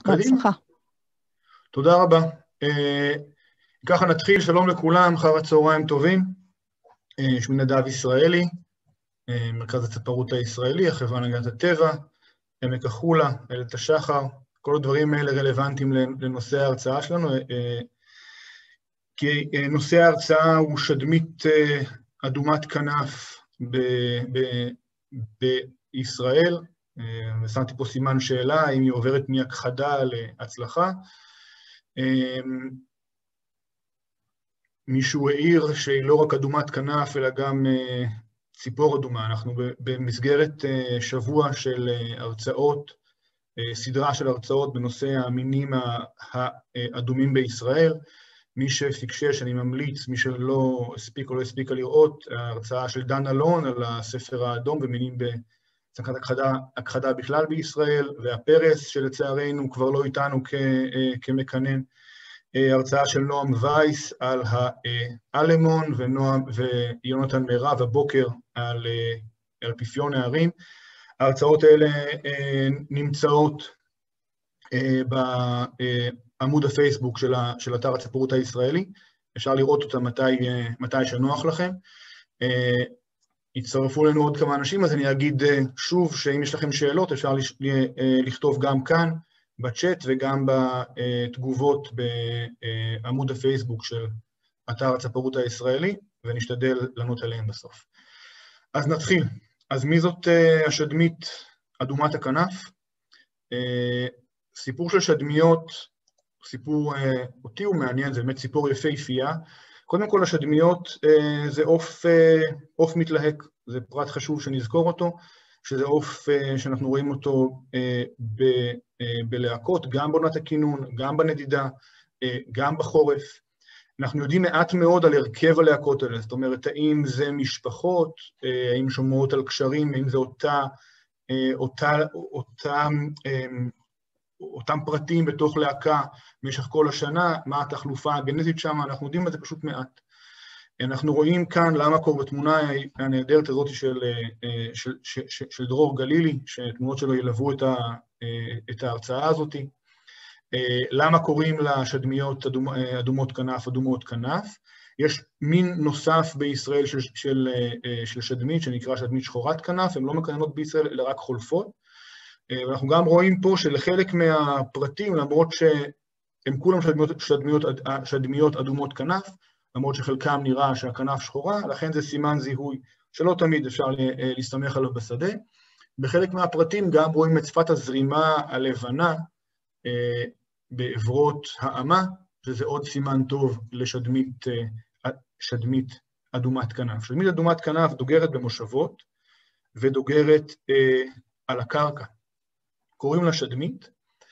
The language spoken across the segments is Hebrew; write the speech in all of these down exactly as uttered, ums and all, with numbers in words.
בהצלחה. תודה רבה. ככה נתחיל, שלום לכולם, אחר הצהריים טובים. שמי נדב ישראלי, מרכז הצפרות הישראלי, החברה להגנת הטבע, עמק החולה, איילת השחר, כל הדברים האלה רלוונטיים לנושא ההרצאה שלנו, כי נושא ההרצאה הוא שדמית אדומת כנף בישראל, ושמתי פה סימן שאלה, האם היא עוברת מהכחדה להצלחה. מישהו העיר שהיא לא רק אדומת כנף, אלא גם ציפור אדומה. אנחנו במסגרת שבוע של הרצאות, סדרה של הרצאות בנושא המינים האדומים בישראל. מי שפיקשש, אני ממליץ, מי שלא הספיק או לא הספיקה לראות, ההרצאה של דן אלון על הספר האדום ומינים בסכנת הכחדה, הכחדה בכלל בישראל, והפרס שלצערנו כבר לא איתנו כמקנן, הרצאה של נועם וייס על האלמון, ונועם ויונתן מירב הבוקר על, על פיפיון הערים. ההרצאות האלה נמצאות בעמוד הפייסבוק של, של אתר הצפרות הישראלי, אפשר לראות אותה מתי, מתי שנוח לכם. הצטרפו לנו עוד כמה אנשים, אז אני אגיד שוב שאם יש לכם שאלות, אפשר לכתוב גם כאן, בצ'אט וגם בתגובות בעמוד הפייסבוק של אתר הצפרות הישראלי, ונשתדל לענות עליהם בסוף. אז נתחיל. אז מי זאת השדמית אדומת הכנף? סיפור של שדמיות, סיפור אותי הוא מעניין, זה באמת סיפור יפהפייה. קודם כל השדמיות זה עוף, עוף מתלהק, זה פרט חשוב שנזכור אותו, שזה עוף שאנחנו רואים אותו ב, בלהקות, גם בעונת הכינון, גם בנדידה, גם בחורף. אנחנו יודעים מעט מאוד על הרכב הלהקות האלה, זאת אומרת, האם זה משפחות, האם שומעות על קשרים, האם זה אותה, אותה, אותם, אותם פרטים בתוך להקה במשך כל השנה, מה התחלופה הגנטית שם, אנחנו יודעים על זה פשוט מעט. אנחנו רואים כאן למה קורה בתמונה הנהדרת הזאת של, של, של, של, של דרור גלילי, שתמונות שלו ילוו את, ה, את ההרצאה הזאת. למה קוראים לשדמיות אדומ, אדומות כנף, אדומות כנף? יש מין נוסף בישראל של, של, של שדמית, שנקרא שדמית שחורת כנף, הן לא מקננות בישראל, אלא רק חולפות. ואנחנו גם רואים פה שלחלק מהפרטים, למרות שהם כולם שדמיות, שדמיות, שדמיות אדומות כנף, למרות שחלקם נראה שהכנף שחורה, לכן זה סימן זיהוי שלא תמיד אפשר להסתמך עליו בשדה. בחלק מהפרטים גם רואים את שפת הזרימה הלבנה בעברות האמה, שזה עוד סימן טוב לשדמית שדמית אדומת כנף. שדמית אדומת כנף דוגרת במושבות ודוגרת על הקרקע. קוראים לה שדמית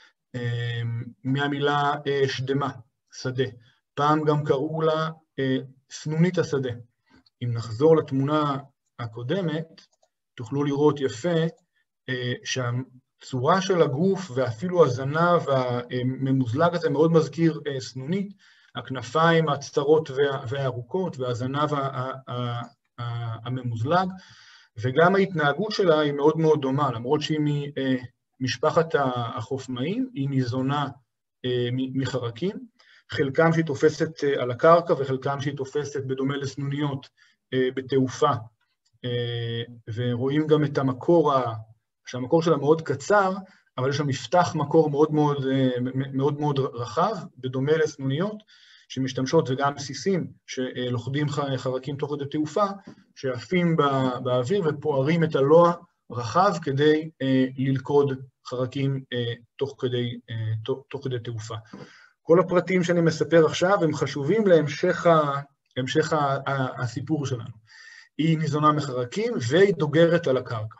מהמילה שדמה, שדה. פעם גם קראו לה סנונית השדה. אם נחזור לתמונה הקודמת, תוכלו לראות יפה שהצורה של הגוף ואפילו הזנב הממוזלג הזה מאוד מזכיר סנונית, הכנפיים הצרות והארוכות והזנב הממוזלג, וגם ההתנהגות שלה היא מאוד מאוד דומה, למרות שהיא ממשפחת החופמאים, היא ניזונה מחרקים, חלקם שהיא תופסת על הקרקע, וחלקם שהיא תופסת בדומה לסנוניות בתעופה. ורואים גם את המקור, שהמקור שלה מאוד קצר, אבל יש שם מפתח מקור מאוד מאוד, מאוד, מאוד רחב, בדומה לסנוניות, שמשתמשות, וגם סיסים שלוכדים חרקים תוך כדי תעופה, שעפים באוויר ופוערים את הלוע רחב כדי ללכוד חרקים תוך כדי, תוך, תוך כדי תעופה. כל הפרטים שאני מספר עכשיו הם חשובים להמשך ה, המשך ה, ה, הסיפור שלנו. היא ניזונה מחרקים והיא דוגרת על הקרקע.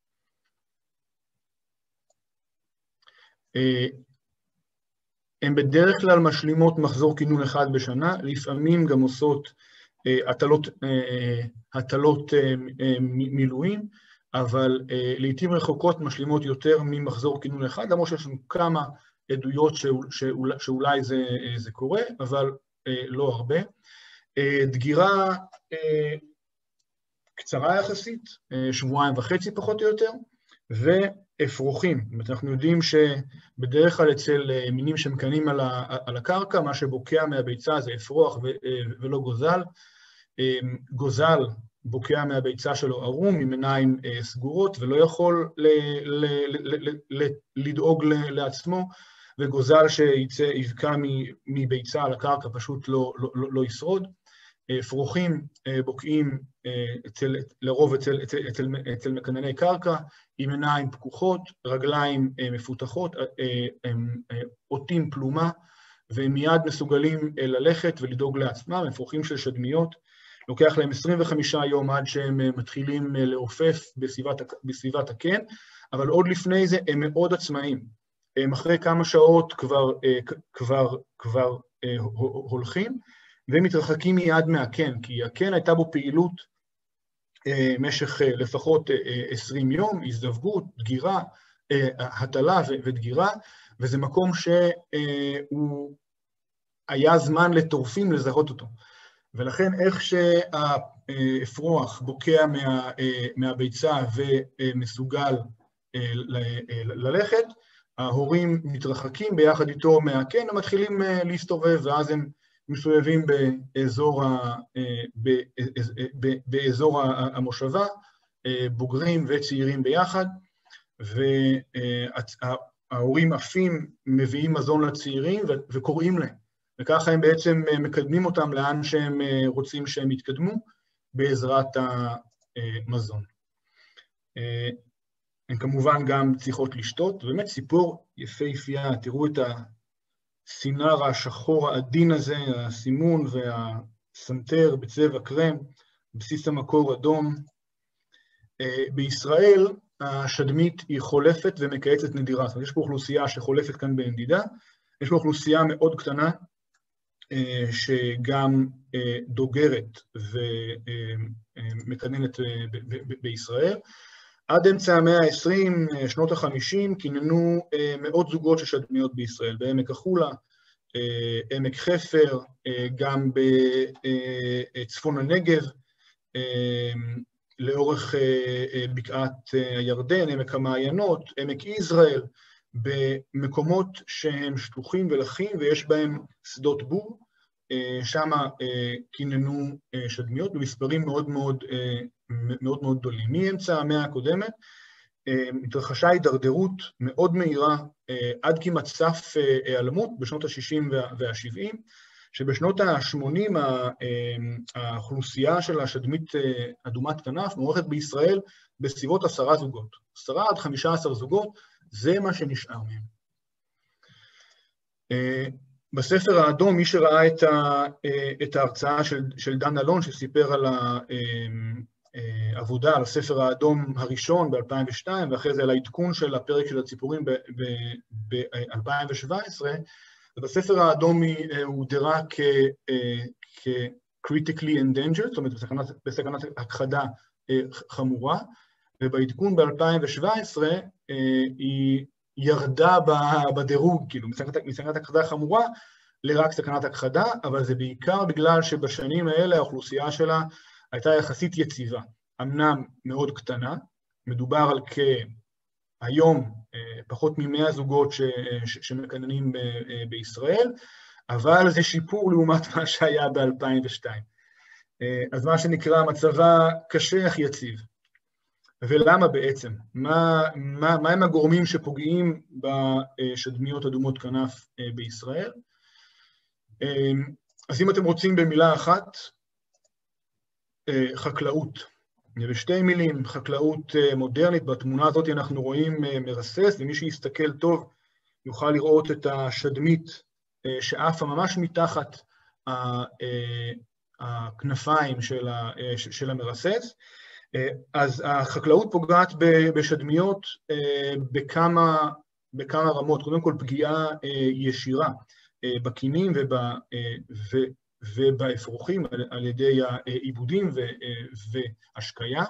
הן בדרך כלל משלימות מחזור כינון אחד בשנה, לפעמים גם עושות הטלות, הטלות מילואים, אבל לעתים רחוקות משלימות יותר ממחזור כינון אחד, למרות שיש לנו כמה עדויות שאולי, שאולי זה, זה קורה, אבל לא הרבה. דגירה קצרה יחסית, שבועיים וחצי פחות או יותר, ואפרוחים. זאת אומרת, אנחנו יודעים שבדרך כלל אצל מינים שמקננים על, ה, על הקרקע, מה שבוקע מהביצה זה אפרוח ו, ולא גוזל. גוזל בוקע מהביצה שלו ערום, עם עיניים סגורות, ולא יכול ל, ל, ל, ל, ל, לדאוג לעצמו, וגוזל שיצא, יבקע מביצה על הקרקע, פשוט לא, לא, לא ישרוד. אפרוחים בוקעים אצל, לרוב אצל, אצל, אצל, אצל מקנני קרקע, עם עיניים פקוחות, רגליים מפותחות, אותים פלומה, והם מיד מסוגלים ללכת ולדאוג לעצמם. אפרוחים של שדמיות, לוקח להם עשרים וחמישה יום עד שהם מתחילים לעופף בסביבת, בסביבת הקן, אבל עוד לפני זה הם מאוד עצמאיים. הם אחרי כמה שעות כבר, כבר, כבר הולכים, ומתרחקים מיד מהקן, כי הקן הייתה בו פעילות משך לפחות עשרים יום, הזדווגות, דגירה, הטלה ודגירה, וזה מקום שהוא היה זמן לטורפים לזהות אותו. ולכן איך שהאפרוח בוקע מה, מהביצה ומסוגל ללכת, ההורים מתרחקים ביחד איתו מהקן, הם מתחילים להסתובב, ואז הם מסובבים באזור, ה, באזור המושבה, בוגרים וצעירים ביחד, וההורים עפים, מביאים מזון לצעירים וקוראים להם, וככה הם בעצם מקדמים אותם לאן שהם רוצים שהם יתקדמו בעזרת המזון. הן כמובן גם צריכות לשתות, באמת סיפור יפהפייה, תראו את הסינר השחור העדין הזה, הסימון והסנטר בצבע קרם, בסיס המקור אדום. בישראל השדמית היא חולפת ומקייצת נדירה, זאת אומרת, יש פה אוכלוסייה שחולפת כאן בנדידה, יש פה אוכלוסייה מאוד קטנה, שגם דוגרת ומקננת בישראל. עד אמצע המאה ה-עשרים, שנות ה-חמישים, כיננו מאות זוגות של שדמיות בישראל, בעמק החולה, עמק חפר, גם בצפון הנגב, לאורך בקעת הירדן, עמק המעיינות, עמק יזרעאל, במקומות שהם שטוחים ולחים ויש בהם שדות בור, שם כיננו שדמיות במספרים מאוד מאוד מאוד מאוד גדולים. מאמצע המאה הקודמת התרחשה הידרדרות מאוד מהירה עד כמעט סף היעלמות בשנות ה-שישים וה-שבעים, שבשנות ה-שמונים האוכלוסייה של השדמית אדומת כנף מוערכת בישראל בסביבות עשרה זוגות, עשרה עד חמישה עשר זוגות, זה מה שנשאר מהם. בספר האדום, מי שראה את, ה, את ההרצאה של, של דן אלון, שסיפר על העבודה, על הספר האדום הראשון ב-אלפיים ושתיים, ואחרי זה על העדכון של הפרק של הציפורים ב-אלפיים שבע עשרה, ובספר האדום הוא הוגדרה כ-critically endangered, זאת אומרת, בסכנת, בסכנת הכחדה חמורה, ובעדכון ב-אלפיים שבע עשרה היא ירדה בדירוג, כאילו, מסכנת הכחדה חמורה לרק סכנת הכחדה, אבל זה בעיקר בגלל שבשנים האלה האוכלוסייה שלה הייתה יחסית יציבה, אמנם מאוד קטנה, מדובר על כהיום פחות ממאה זוגות שמקננים בישראל, אבל זה שיפור לעומת מה שהיה ב-אלפיים ושתיים. אז מה שנקרא מצבה קשה אך יציב. ולמה בעצם? מה, מה, מה הם הגורמים שפוגעים בשדמיות אדומות כנף בישראל? אז אם אתם רוצים במילה אחת, חקלאות. בשתי מילים, חקלאות מודרנית, בתמונה הזאת אנחנו רואים מרסס, ומי שיסתכל טוב יוכל לראות את השדמית שעפה ממש מתחת הכנפיים של המרסס. אז החקלאות פוגעת בשדמיות בכמה, בכמה רמות, קודם כל פגיעה ישירה בקינים ובאפרוחים על ידי העיבודים והשקיה.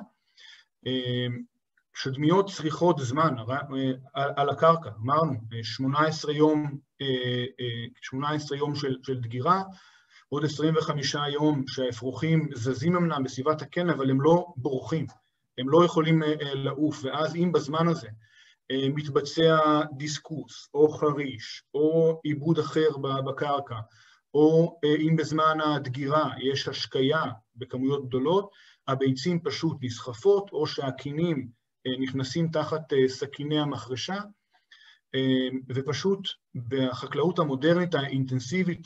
שדמיות צריכות זמן על הקרקע, אמרנו, שמונה עשרה יום, שמונה עשרה יום של, של דגירה, עוד עשרים וחמישה יום שהאפרוחים זזים אמנם בסביבת הקן, אבל הם לא בורחים, הם לא יכולים לעוף, ואז אם בזמן הזה מתבצע דיסקוס, או חריש, או עיבוד אחר בקרקע, או אם בזמן הדגירה יש השקיה בכמויות גדולות, הביצים פשוט נסחפות, או שהקינים נכנסים תחת סכיני המחרשה, ופשוט בחקלאות המודרנית האינטנסיבית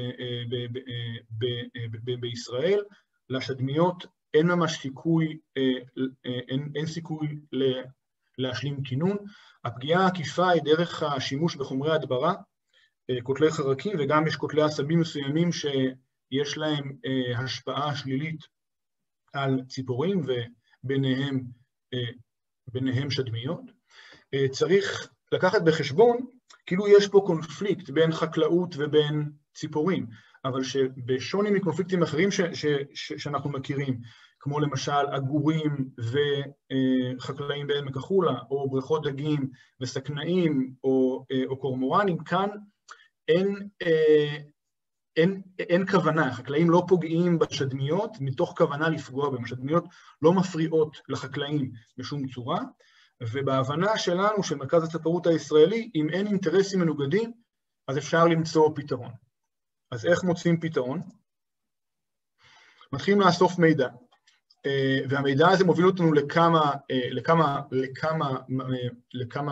בישראל, לשדמיות אין ממש סיכוי, אין, אין סיכוי להשלים כינון. הפגיעה העקיפה היא דרך השימוש בחומרי הדברה, קוטלי חרקים, וגם יש קוטלי עשבים מסוימים שיש להם השפעה שלילית על ציפורים, וביניהם ביניהם שדמיות. צריך לקחת בחשבון, כאילו יש פה קונפליקט בין חקלאות ובין ציפורים, אבל שבשוני מקונפליקטים אחרים ש, ש, ש, שאנחנו מכירים, כמו למשל אגורים וחקלאים בעמק החולה, או בריכות דגים וסכנאים, או, או קורמורנים, כאן אין, אין, אין כוונה, חקלאים לא פוגעים בשדמיות מתוך כוונה לפגוע בהם, השדמיות לא מפריעות לחקלאים בשום צורה, ובהבנה שלנו, של מרכז הצפרות הישראלי, אם אין אינטרסים מנוגדים, אז אפשר למצוא פתרון. אז איך מוצאים פתרון? מתחילים לאסוף מידע, והמידע הזה מוביל אותנו לכמה, לכמה, לכמה, לכמה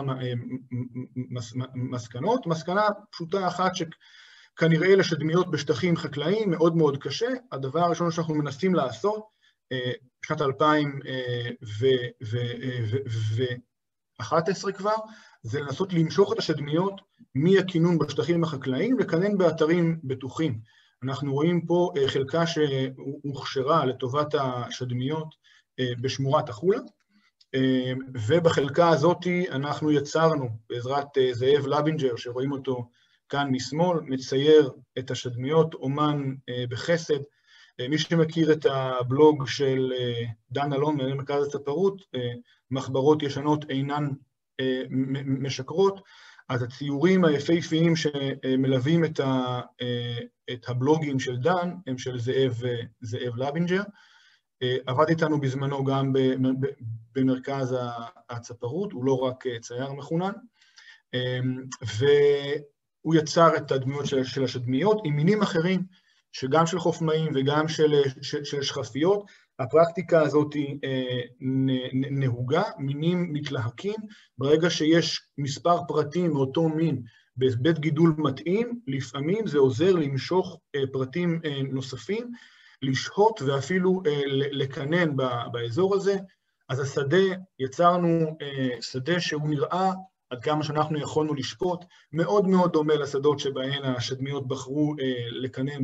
מסקנות. מסקנה פשוטה אחת שכנראה לשדמיות בשטחים חקלאיים מאוד מאוד קשה. הדבר הראשון שאנחנו מנסים לעשות, בשנת אלפיים ואחת עשרה כבר, זה לנסות למשוך את השדמיות מהכינון בשטחים החקלאיים, לקנן באתרים בטוחים. אנחנו רואים פה חלקה שהוכשרה לטובת השדמיות בשמורת החולה, ובחלקה הזאת אנחנו יצרנו, בעזרת זאב לבינג'ר, שרואים אותו כאן משמאל, מצייר את השדמיות, אומן בחסד. מי שמכיר את הבלוג של דן אלון, מנהל מרכז הצפרות, מחברות ישנות אינן משקרות, אז הציורים היפהפיים שמלווים את, ה, את הבלוגים של דן, הם של זאב, זאב לבינג'ר. עבד איתנו בזמנו גם במרכז הצפרות, הוא לא רק צייר מחונן, והוא יצר את הדמויות של, של השדמיות עם מינים אחרים, שגם של חופמאים וגם של, של, של שחפיות. הפרקטיקה הזאת היא נהוגה, מינים מתלהקים, ברגע שיש מספר פרטים מאותו מין בבית גידול מתאים, לפעמים זה עוזר למשוך פרטים נוספים, לשהות ואפילו לקנן באזור הזה. אז השדה, יצרנו שדה שהוא נראה, עד כמה שאנחנו יכולנו לשפוט, מאוד מאוד דומה לשדות שבהן השדמיות בחרו לקנן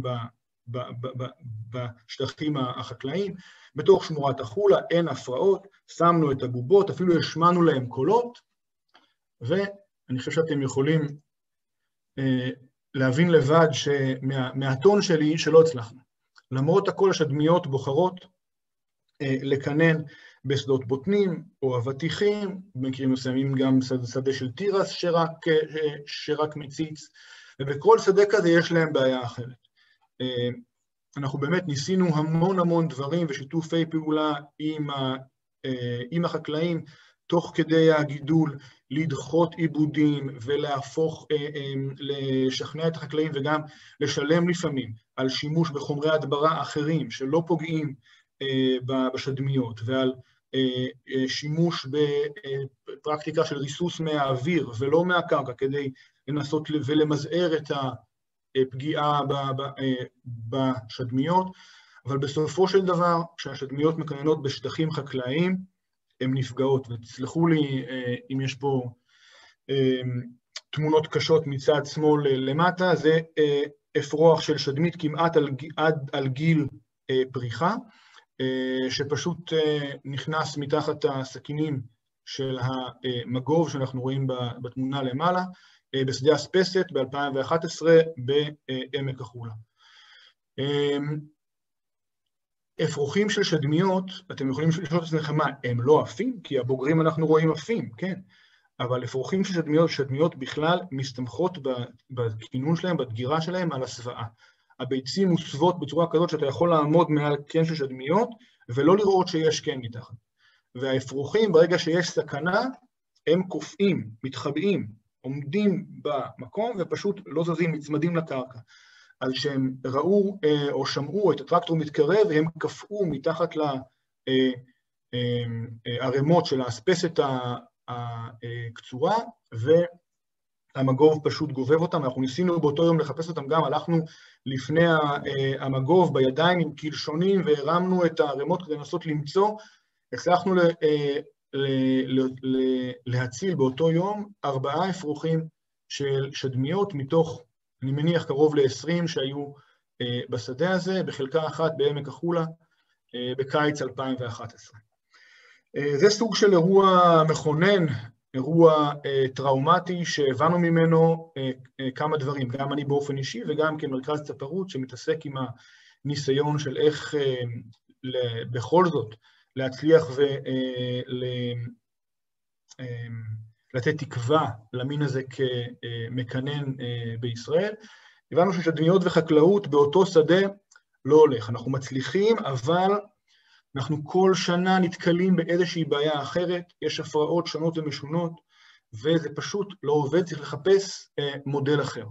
בשטחים החקלאיים. בתוך שמורת החולה אין הפרעות, שמנו את הבובות, אפילו השמענו להם קולות, ואני חושב שאתם יכולים אה, להבין לבד שמהטון שלי שלא הצלחנו. למרות הכל השדמיות בוחרות אה, לקנן בשדות בוטנים או אבטיחים, במקרים מסוימים גם שדה של תירס שרק, אה, שרק מציץ, ובכל שדה כזה יש להם בעיה אחרת. אה, אנחנו באמת ניסינו המון המון דברים ושיתופי פעולה עם, ה, עם החקלאים, תוך כדי הגידול, לדחות עיבודים ולהפוך, לשכנע את החקלאים וגם לשלם לפעמים על שימוש בחומרי הדברה אחרים שלא פוגעים בשדמיות, ועל שימוש בפרקטיקה של ריסוס מהאוויר ולא מהקרקע, כדי לנסות ולמזער את ה... פגיעה בשדמיות, אבל בסופו של דבר, כשהשדמיות מקננות בשטחים חקלאיים, הן נפגעות. ותסלחו לי אם יש פה תמונות קשות מצד שמאל למטה, זה אפרוח של שדמית כמעט על, עד על גיל פריחה, שפשוט נכנס מתחת הסכינים של המגוב שאנחנו רואים בתמונה למעלה, בשדה אספסת ב-אלפיים ואחת עשרה בעמק החולה. אפרוחים של שדמיות, אתם יכולים לשאול את עצמכם מה, הם לא עפים? כי הבוגרים אנחנו רואים עפים, כן. אבל אפרוחים של שדמיות, שדמיות בכלל מסתמכות בכינון שלהם, בדגירה שלהם, על הסוואה. הביצים מוסוות בצורה כזאת שאתה יכול לעמוד מעל קן של שדמיות, ולא לראות שיש קן מתחת. והאפרוחים, ברגע שיש סכנה, הם קופאים, מתחבאים, עומדים במקום ופשוט לא זזים, מצמדים לקרקע. אז שהם ראו או שמעו את הטרקטור מתקרב, הם קפאו מתחת לערימות של האספסת הקצורה, והמגוב פשוט גובב אותם. אנחנו ניסינו באותו יום לחפש אותם גם, הלכנו לפני המגוב בידיים עם קלשונים, והרמנו את הערימות כדי לנסות למצוא. הצלחנו להציל באותו יום ארבעה אפרוחים של שדמיות, מתוך, אני מניח, קרוב ל-עשרים שהיו בשדה הזה, בחלקה אחת בעמק החולה, בקיץ אלפיים ואחת עשרה. זה סוג של אירוע מכונן, אירוע טראומטי, שהבנו ממנו כמה דברים, גם אני באופן אישי וגם כמרכז צפרות שמתעסק עם הניסיון של איך בכל זאת להצליח ולתת תקווה למין הזה כמקנן בישראל. הבנו ששדמיות וחקלאות באותו שדה לא הולך. אנחנו מצליחים, אבל אנחנו כל שנה נתקלים באיזושהי בעיה אחרת, יש הפרעות שונות ומשונות, וזה פשוט לא עובד, צריך לחפש מודל אחר.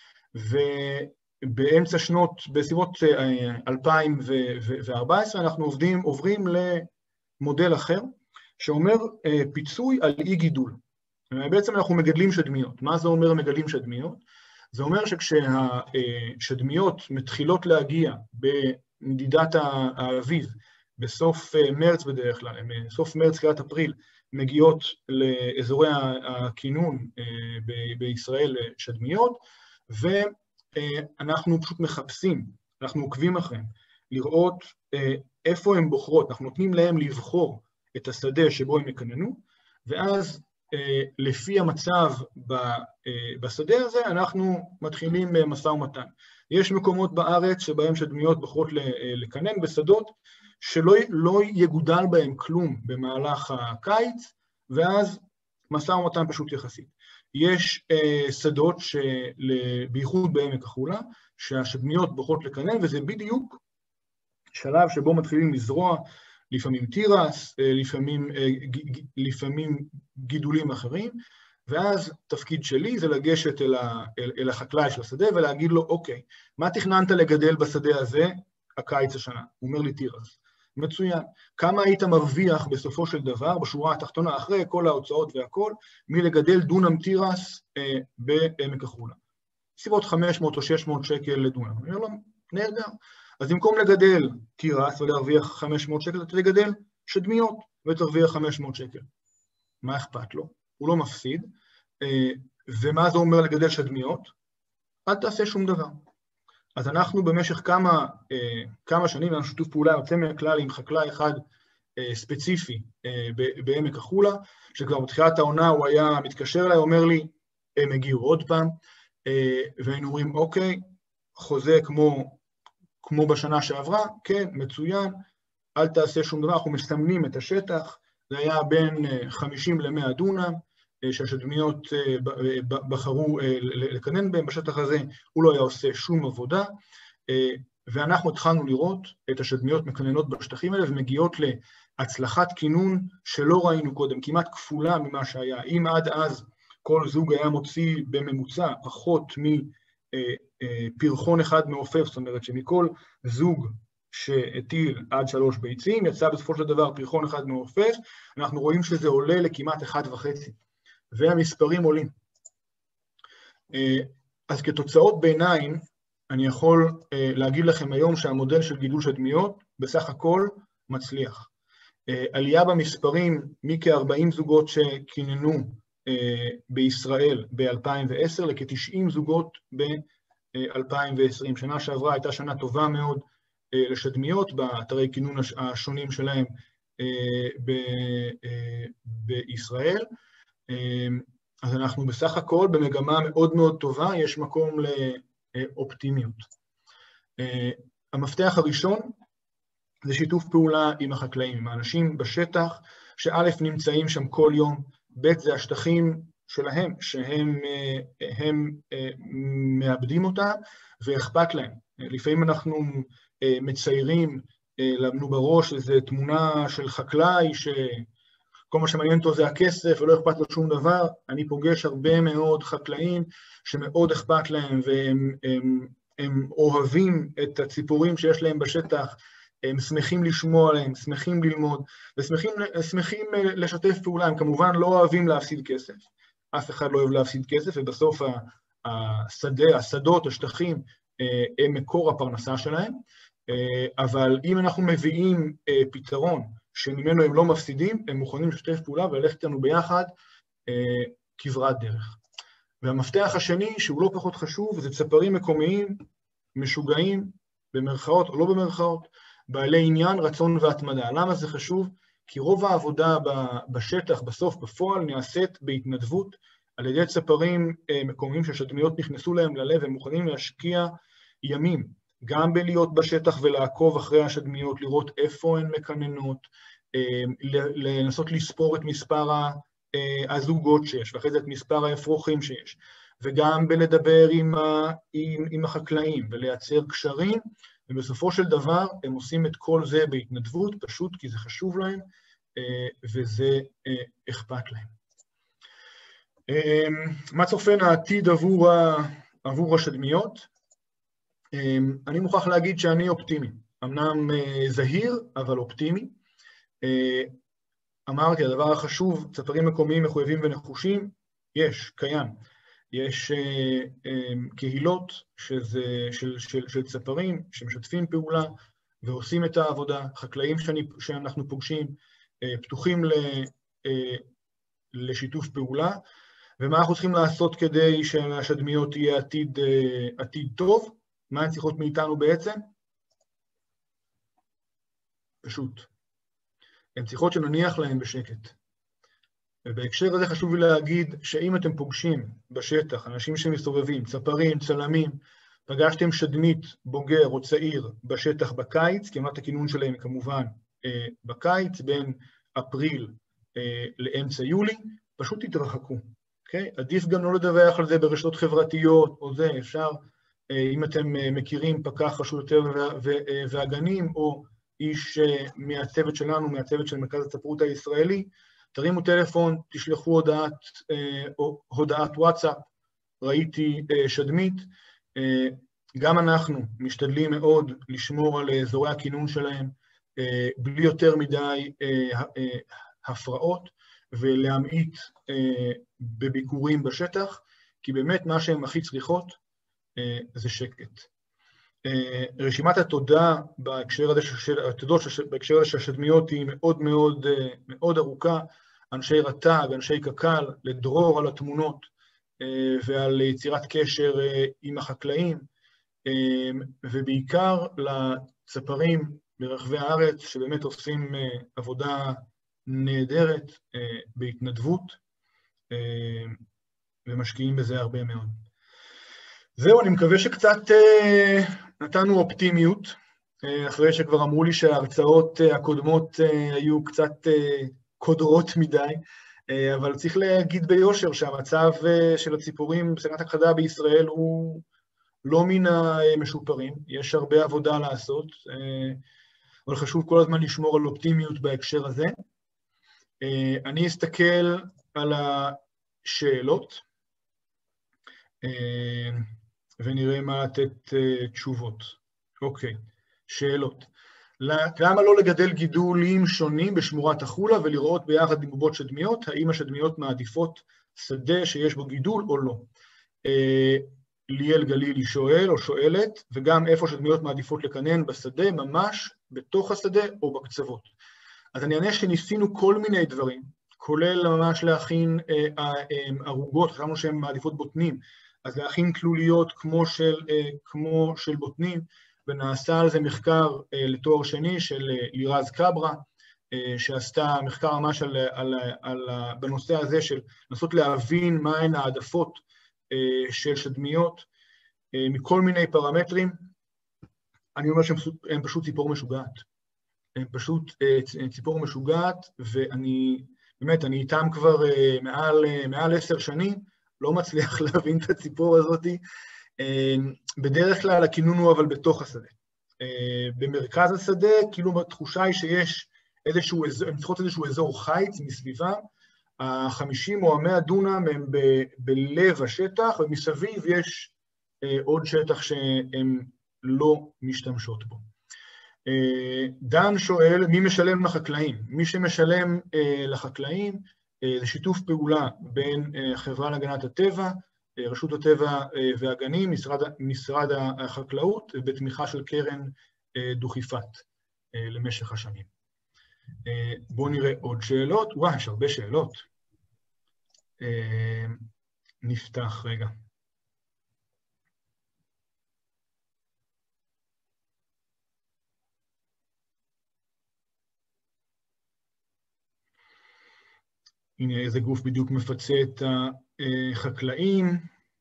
ובאמצע שנות, בסביבות אלפיים וארבע עשרה, אנחנו עובדים, עוברים למודל אחר, שאומר פיצוי על אי גידול. בעצם אנחנו מגדלים שדמיות. מה זה אומר מגדלים שדמיות? זה אומר שכשהשדמיות מתחילות להגיע בנדידת האביב, בסוף מרץ בדרך כלל, בסוף מרץ, תחילת אפריל, מגיעות לאזורי הכינון בישראל שדמיות, ואנחנו פשוט מחפשים, אנחנו עוקבים אחריהם, לראות איפה הן בוחרות, אנחנו נותנים להם לבחור את השדה שבו הם מקננו, ואז לפי המצב בשדה הזה, אנחנו מתחילים משא ומתן. יש מקומות בארץ שבהם שדמיות בוחרות לקנן בשדות, שלא לא יגודל בהם כלום במהלך הקיץ, ואז משא ומתן פשוט יחסית. יש אה, שדות שבייחוד בעמק החולה, שהשדמיות בוחרות לקנן, וזה בדיוק שלב שבו מתחילים לזרוע, לפעמים תירס, אה, לפעמים, אה, ג, ג, לפעמים גידולים אחרים, ואז תפקיד שלי זה לגשת אל, ה, אל, אל החקלאי של השדה ולהגיד לו, אוקיי, מה תכננת לגדל בשדה הזה הקיץ השנה? הוא אומר לי תירס. מצוין. כמה היית מרוויח בסופו של דבר, בשורה התחתונה, אחרי כל ההוצאות והכל, מלגדל דונם תירס אה, בעמק החולה? סביבות חמש מאות או שש מאות שקל לדונם. אני אומר לו, נהדר. אז במקום לגדל תירס ולהרוויח חמש מאות שקל, אתה תגדל שדמיות ותרוויח חמש מאות שקל. מה אכפת לו? הוא לא מפסיד. אה, ומה זה אומר לגדל שדמיות? אל תעשה שום דבר. אז אנחנו במשך כמה, אה, כמה שנים, אנחנו שיתוף פעולה יוצא מהכלל עם חקלאי אחד אה, ספציפי אה, בעמק החולה, שכבר בתחילת העונה הוא היה מתקשר אליי, אומר לי, הם הגיעו עוד פעם, אה, והיינו אומרים, אוקיי, חוזה כמו, כמו בשנה שעברה, כן, מצוין, אל תעשה שום דבר, אנחנו מסמנים את השטח, זה היה בין חמישים למאה דונם, שהשדמיות בחרו לקנן בהם, בשטח הזה הוא לא היה עושה שום עבודה, ואנחנו התחלנו לראות את השדמיות מקננות בשטחים האלה, ומגיעות להצלחת כינון שלא ראינו קודם, כמעט כפולה ממה שהיה. אם עד אז כל זוג היה מוציא בממוצע פחות מפרחון אחד מעופף, זאת אומרת שמכל זוג שהטיל עד שלוש ביצים, יצא בסופו של דבר פרחון אחד מעופף, אנחנו רואים שזה עולה לכמעט אחד וחצי. והמספרים עולים. אז כתוצאות ביניים, אני יכול להגיד לכם היום שהמודל של גידול שדמיות בסך הכל מצליח. עלייה במספרים מכ-ארבעים זוגות שקיננו בישראל ב-אלפיים ועשר לכ-תשעים זוגות ב-אלפיים ועשרים. שנה שעברה הייתה שנה טובה מאוד לשדמיות באתרי כינון השונים שלהם בישראל. אז אנחנו בסך הכל במגמה מאוד מאוד טובה, יש מקום לאופטימיות. המפתח הראשון זה שיתוף פעולה עם החקלאים, עם האנשים בשטח, שא' נמצאים שם כל יום, ב' זה השטחים שלהם, שהם הם מאבדים אותם ואכפת להם. לפעמים אנחנו מציירים לנו בראש איזו תמונה של חקלאי שכל מה שמעניין אותו זה הכסף ולא אכפת לו שום דבר. אני פוגש הרבה מאוד חקלאים שמאוד אכפת להם והם הם, הם אוהבים את הציפורים שיש להם בשטח, הם שמחים לשמוע עליהם, שמחים ללמוד, ושמחים לשתף פעולה. הם כמובן לא אוהבים להפסיד כסף, אף אחד לא אוהב להפסיד כסף, ובסוף השדה, השדות, השטחים, הם מקור הפרנסה שלהם, אבל אם אנחנו מביאים פתרון שממנו הם לא מפסידים, הם מוכנים לשתף פעולה וללכת איתנו ביחד כברת דרך. והמפתח השני, שהוא לא פחות חשוב, זה צפרים מקומיים, משוגעים, במרכאות או לא במרכאות, בעלי עניין, רצון והתמדה. למה זה חשוב? כי רוב העבודה בשטח, בסוף, בפועל, נעשית בהתנדבות, על ידי צפרים מקומיים שהשדמיות נכנסו להם ללב, הם מוכנים להשקיע ימים, גם בלהיות בשטח ולעקוב אחרי השדמיות, לראות איפה הן מקננות, לנסות לספור את מספר הזוגות שיש, ואחרי זה את מספר האפרוחים שיש, וגם בלדבר עם, עם, עם החקלאים ולייצר קשרים, ובסופו של דבר הם עושים את כל זה בהתנדבות, פשוט כי זה חשוב להם, וזה אכפת להם. מה צופן העתיד עבור, עבור השדמיות? אני מוכרח להגיד שאני אופטימי, אמנם זהיר, אבל אופטימי. אמרתי, הדבר החשוב, צפרים מקומיים מחויבים ונחושים, יש, קיים. יש קהילות שזה, של, של, של צפרים שמשתפים פעולה ועושים את העבודה, חקלאים שאני, שאנחנו פוגשים, פתוחים ל, לשיתוף פעולה, ומה אנחנו צריכים לעשות כדי שהשדמיות תהיה עתיד, עתיד טוב? מה הן צריכות מאיתנו בעצם? פשוט. הן צריכות שנניח להן בשקט. ובהקשר הזה חשוב לי להגיד שאם אתם פוגשים בשטח, אנשים שמסתובבים, צפרים, צלמים, פגשתם שדמית, בוגר או צעיר בשטח בקיץ, כי עונת הכינון שלהם כמובן בקיץ, בין אפריל לאמצע יולי, פשוט תתרחקו. Okay? עדיף גם לא לדווח על זה ברשתות חברתיות, או זה אפשר, אם אתם מכירים פקח רשות הטבע והגנים, או איש מהצוות שלנו, מהצוות של מרכז הצפרות הישראלי, תרימו טלפון, תשלחו הודעת, הודעת וואטסאפ, ראיתי שדמית, גם אנחנו משתדלים מאוד לשמור על אזורי הכינון שלהם, בלי יותר מדי הפרעות, ולהמעיט בביקורים בשטח, כי באמת מה שהן הכי צריכות זה שקט. רשימת התודה בהקשר הזה של התודות בהקשר הזה של השדמיות היא מאוד מאוד מאוד ארוכה, אנשי רט"ג, אנשי קק"ל, לדרור על התמונות ועל יצירת קשר עם החקלאים, ובעיקר לצפרים ברחבי הארץ שבאמת עושים עבודה נהדרת בהתנדבות ומשקיעים בזה הרבה מאוד. זהו, אני מקווה שקצת נתנו אופטימיות, אחרי שכבר אמרו לי שההרצאות הקודמות היו קצת קודרות מדי, אבל צריך להגיד ביושר שהמצב של הציפורים בסכנת הכחדה בישראל הוא לא מן המשופרים, יש הרבה עבודה לעשות, אבל חשוב כל הזמן לשמור על אופטימיות בהקשר הזה. אני אסתכל על השאלות, ונראה מה לתת תשובות. אוקיי, שאלות. למה לא לגדל גידולים שונים בשמורת החולה ולראות ביחד עם בובות שדמיות, האם השדמיות מעדיפות שדה שיש בו גידול או לא? ליאל גלילי שואל או שואלת, וגם איפה שדמיות מעדיפות לקנן בשדה, ממש בתוך השדה או בקצוות. אז אני אענה שניסינו כל מיני דברים, כולל ממש להכין ערוגות, חשבנו שהן מעדיפות בוטנים, אז להכין כלוליות כמו של, כמו של בוטנים, ונעשה על זה מחקר לתואר שני של לירז קברה, שעשתה מחקר ממש על, על, על, בנושא הזה של לנסות להבין מהן העדפות של שדמיות, מכל מיני פרמטרים. אני אומר שהם פשוט ציפור משוגעת. הם פשוט ציפור משוגעת, ואני, באמת, אני איתם כבר מעל, מעל עשר שנים, לא מצליח להבין את הציפור הזאת. בדרך כלל הכינון הוא אבל בתוך השדה. במרכז השדה, כאילו התחושה היא שיש איזשהו, הם צריכות איזשהו אזור חיץ מסביבם, ה-חמישים או ה-מאה דונם הם בלב השטח, ומסביב יש עוד שטח שהן לא משתמשות בו. דן שואל, מי משלם לחקלאים? מי שמשלם לחקלאים זה שיתוף פעולה בין החברה להגנת הטבע, רשות הטבע והגנים, משרד, משרד החקלאות, בתמיכה של קרן דוכיפת למשך השנים. בואו נראה עוד שאלות. וואי, יש הרבה שאלות. נפתח רגע. הנה איזה גוף בדיוק מפצה את החקלאים.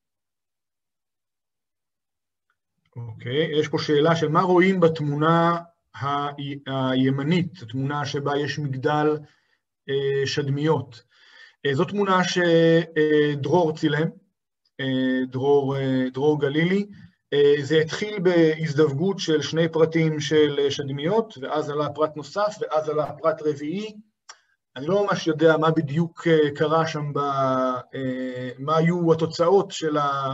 אוקיי, יש פה שאלה של מה רואים בתמונה הימנית, התמונה שבה יש מגדל שדמיות. זו תמונה שדרור צילם, דרור, דרור גלילי. זה התחיל בהזדווגות של שני פרטים של שדמיות, ואז עלה פרט נוסף, ואז עלה פרט רביעי. אני לא ממש יודע מה בדיוק קרה שם, מה היו התוצאות של, ה,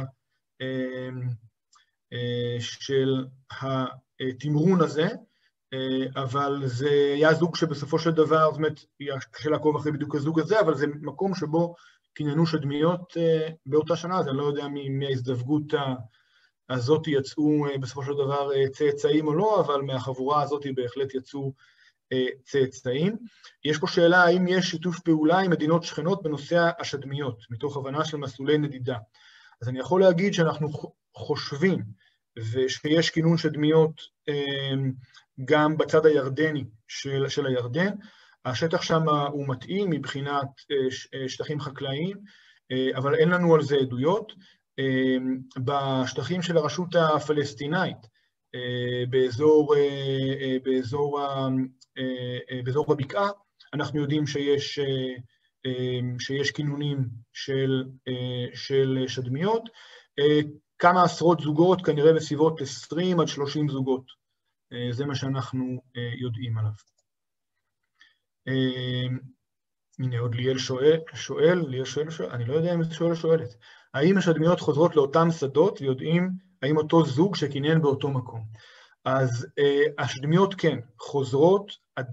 של התמרון הזה, אבל זה היה זוג שבסופו של דבר, זאת אומרת, קשה לעקוב אחרי בדיוק הזוג הזה, אבל זה מקום שבו קניינו שדמיות באותה שנה, אז אני לא יודע מההזדווגות הזאת יצאו בסופו של דבר צאצאים או לא, אבל מהחבורה הזאת בהחלט יצאו צאצאים. יש פה שאלה האם יש שיתוף פעולה עם מדינות שכנות בנושא השדמיות, מתוך הבנה של מסלולי נדידה. אז אני יכול להגיד שאנחנו חושבים, ושיש כינון שדמיות גם בצד הירדני של, של הירדן. השטח שם הוא מתאים מבחינת שטחים חקלאיים, אבל אין לנו על זה עדויות. בשטחים של הרשות הפלסטינאית, באזור, באזור, באזור הבקעה, אנחנו יודעים שיש, שיש כינונים של, של שדמיות, כמה עשרות זוגות, כנראה בסביבות עשרים עד שלושים זוגות. זה מה שאנחנו יודעים עליו. הנה עוד ליאל שואל, שואל, ליאל שואל, שואל, אני לא יודע אם זה שואל או שואלת. האם השדמיות חוזרות לאותם שדות ויודעים האם אותו זוג שכינן באותו מקום? אז השדמיות כן, חוזרות,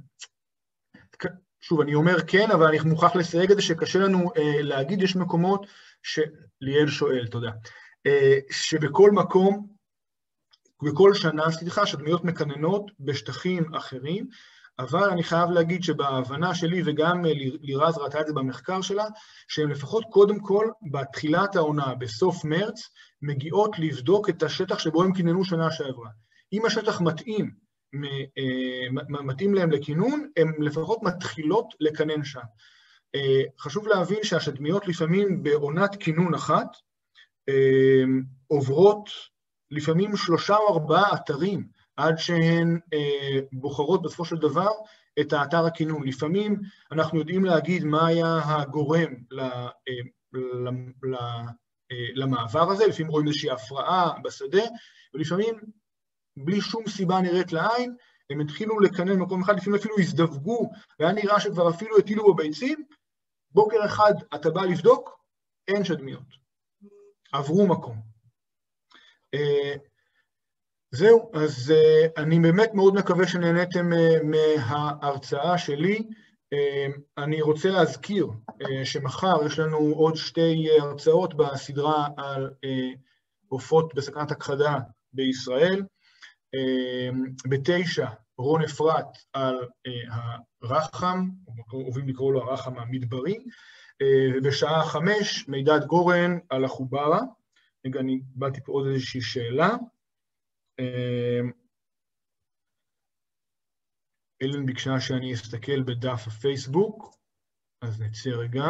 שוב אני אומר כן, אבל אני מוכרח לסייג את זה שקשה לנו להגיד, יש מקומות שליאל שואל, תודה. שבכל מקום, בכל שנה, סליחה, שדמיות מקננות בשטחים אחרים, אבל אני חייב להגיד שבהבנה שלי, וגם לירז ראתה את זה במחקר שלה, שהן לפחות קודם כל, בתחילת העונה, בסוף מרץ, מגיעות לבדוק את השטח שבו הם כיננו שנה שעברה. אם השטח מתאים, מתאים להם לכינון, הן לפחות מתחילות לכנן שם. חשוב להבין שהשדמיות לפעמים בעונת כינון אחת, עוברות לפעמים שלושה או ארבעה אתרים, עד שהן בוחרות בסופו של דבר את האתר הכינון. לפעמים אנחנו יודעים להגיד מה היה הגורם למעבר הזה, לפעמים רואים איזושהי הפרעה בשדה, ולפעמים בלי שום סיבה נראית לעין, הם התחילו לקנן מקום אחד, לפעמים אפילו הזדווגו, והיה נראה שכבר אפילו הטילו בביצים, בוקר אחד אתה בא לבדוק, אין שדמיות. עברו מקום. זהו, אז אני באמת מאוד מקווה שנהניתם מההרצאה שלי. אני רוצה להזכיר שמחר יש לנו עוד שתי הרצאות בסדרה על עופות בסכנת הכחדה בישראל. בתשע, רון אפרת על הרחם, אוהבים לקרוא לו הרחם המדברי, ובשעה חמש, מידד גורן על החוברה. רגע, אני באתי פה עוד איזושהי שאלה. אלן ביקשה שאני אסתכל בדף הפייסבוק, אז נצא רגע.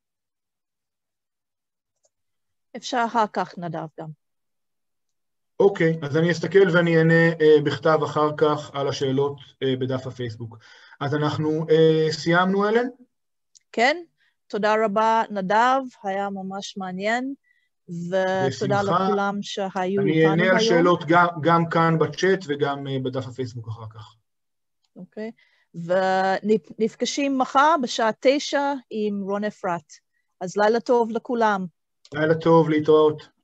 אפשר אחר כך נדב גם. אוקיי, אז אני אסתכל ואני אענה בכתב אחר כך על השאלות בדף הפייסבוק. אז אנחנו סיימנו, אלן? כן, תודה רבה נדב, היה ממש מעניין. ותודה לכולם שהיו איתנו אני היום. אענה על שאלות גם, גם כאן בצ'אט וגם בדף הפייסבוק אחר כך. אוקיי. ונפגשים מחר בשעה תשע עם רון אפרת. אז לילה טוב לכולם. לילה טוב, להתראות.